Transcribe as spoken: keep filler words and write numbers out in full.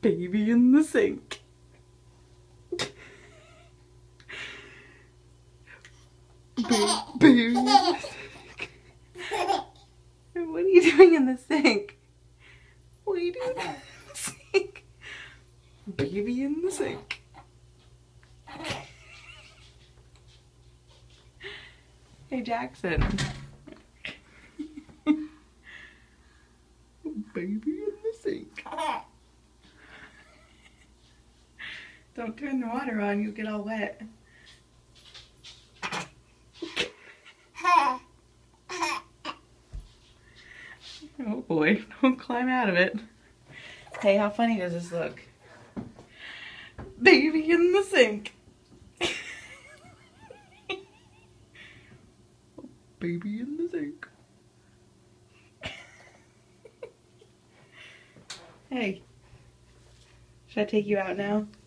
Baby in the sink. Ba baby in the sink. What are you doing in the sink? What are you doing in the sink? Baby in the sink. Hey Jackson. Baby in the sink. Don't turn the water on, you'll get all wet. Oh boy, don't climb out of it. Hey, how funny does this look? Baby in the sink. Baby in the sink. Hey, should I take you out now?